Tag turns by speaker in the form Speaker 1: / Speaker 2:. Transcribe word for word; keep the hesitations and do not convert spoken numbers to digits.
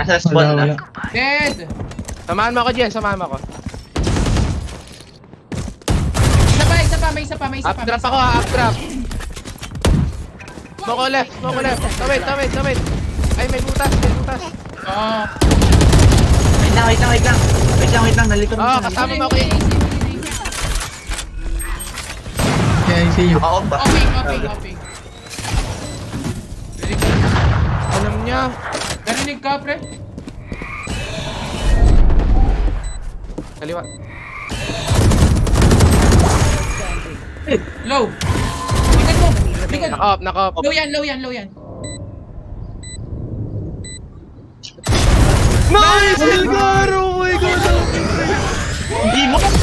Speaker 1: Nasa spawn na.
Speaker 2: Dead!
Speaker 3: Samahan mo ako dyan, samahan mo ako.
Speaker 2: Isa pa, isa pa, may isa pa, may isa pa.
Speaker 3: Updrap ako ha, updrap. Smoke ko left, smoke ko left. Tawid, tawid, tawid. Ay, may butas, may butas.
Speaker 2: Oo.
Speaker 1: Wait lang, wait lang, wait lang. Wait lang, wait lang. Nalito
Speaker 3: Oo, kasama mo ako eh.
Speaker 4: Yeah, I see you.
Speaker 1: Naka-off ba?
Speaker 2: Opping, opping, opping. Very good.
Speaker 3: Alam niya.
Speaker 2: Narinig ka, pre?
Speaker 3: Kaliwa.
Speaker 2: Low. Likod mo. Likod.
Speaker 3: Naka-off, naka-off.
Speaker 2: Low yan, low yan, low yan.
Speaker 3: Nice! Elgar! Oh my God!
Speaker 1: Hindi mo!